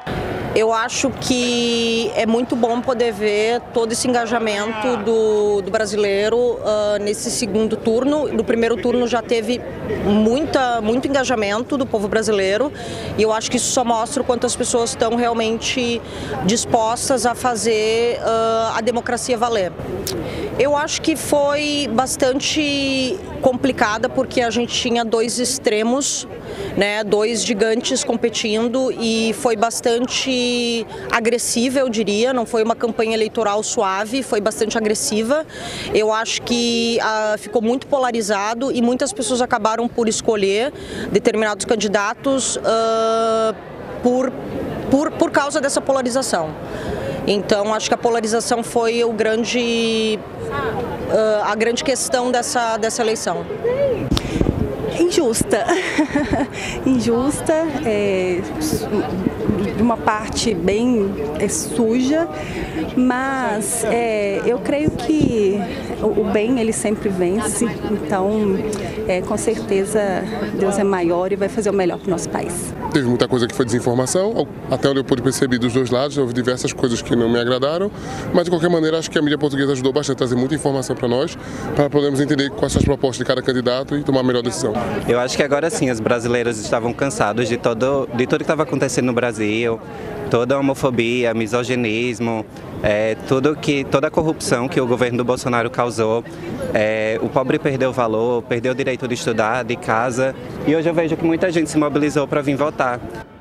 Eu acho que é muito bom poder ver todo esse engajamento do brasileiro nesse segundo turno. No primeiro turno já teve muito engajamento do povo brasileiro e eu acho que isso só mostra o quanto as pessoas estão realmente dispostas a fazer a democracia valer. Eu acho que foi bastante complicada porque a gente tinha dois extremos, né, dois gigantes competindo e foi bastante agressiva, eu diria, não foi uma campanha eleitoral suave, foi bastante agressiva. Eu acho que ficou muito polarizado e muitas pessoas acabaram por escolher determinados candidatos por causa dessa polarização. Então, acho que a polarização foi a grande questão dessa eleição. Injusta, injusta, de uma parte bem suja, mas eu creio que o bem ele sempre vence, então com certeza Deus é maior e vai fazer o melhor para o nosso país. Teve muita coisa que foi desinformação, até onde eu pude perceber dos dois lados, houve diversas coisas que não me agradaram, mas de qualquer maneira acho que a mídia portuguesa ajudou bastante a trazer muita informação para nós, para podermos entender quais são as propostas de cada candidato e tomar a melhor decisão. Eu acho que agora sim os brasileiros estavam cansados de tudo que estava acontecendo no Brasil, toda a homofobia, misoginismo, toda a corrupção que o governo do Bolsonaro causou. O pobre perdeu valor, perdeu o direito de estudar, de casa, e hoje eu vejo que muita gente se mobilizou para vir votar.